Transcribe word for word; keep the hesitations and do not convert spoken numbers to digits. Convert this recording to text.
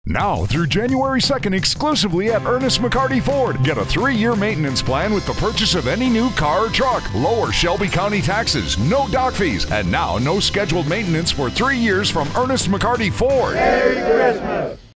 Now through January second exclusively at Ernest McCarty Ford. Get a three-year maintenance plan with the purchase of any new car or truck. Lower Shelby County taxes, no dock fees, and now no scheduled maintenance for three years from Ernest McCarty Ford. Merry Christmas!